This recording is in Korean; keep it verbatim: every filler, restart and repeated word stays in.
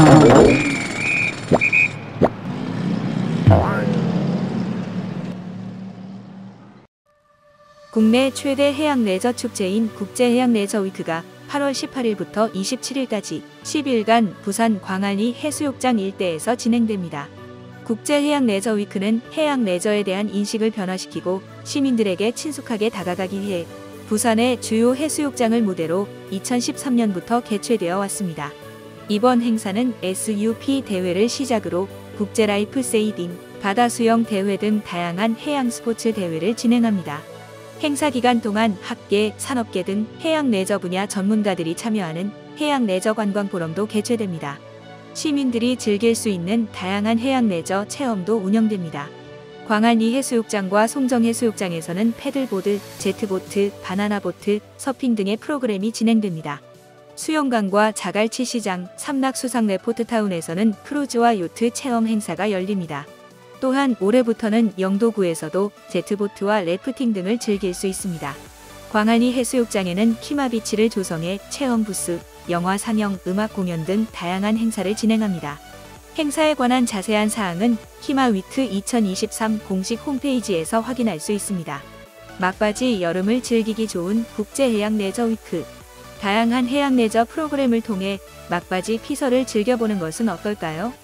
국내 최대 해양 레저 축제인 국제해양레저위크가 팔월 십팔일부터 이십칠일까지 십 일간 부산 광안리 해수욕장 일대에서 진행됩니다. 국제해양레저위크는 해양 레저에 대한 인식을 변화시키고 시민들에게 친숙하게 다가가기 위해 부산의 주요 해수욕장을 무대로 이천십삼년부터 개최되어 왔습니다. 이번 행사는 에스유피 대회를 시작으로 국제라이프 세이빙, 바다수영 대회 등 다양한 해양 스포츠 대회를 진행합니다. 행사 기간 동안 학계, 산업계 등 해양 레저 분야 전문가들이 참여하는 해양 레저 관광 포럼도 개최됩니다. 시민들이 즐길 수 있는 다양한 해양 레저 체험도 운영됩니다. 광안리 해수욕장과 송정 해수욕장에서는 패들보드, 제트보트, 바나나보트, 서핑 등의 프로그램이 진행됩니다. 수영관과 자갈치 시장, 삼락수상 레포트타운에서는 크루즈와 요트 체험 행사가 열립니다. 또한 올해부터는 영도구에서도 제트보트와 래프팅 등을 즐길 수 있습니다. 광안리 해수욕장에는 키마비치를 조성해 체험 부스, 영화 상영, 음악 공연 등 다양한 행사를 진행합니다. 행사에 관한 자세한 사항은 키마위크 이천이십삼 공식 홈페이지에서 확인할 수 있습니다. 막바지 여름을 즐기기 좋은 국제해양레저위크. 다양한 해양 레저 프로그램을 통해 막바지 피서를 즐겨보는 것은 어떨까요?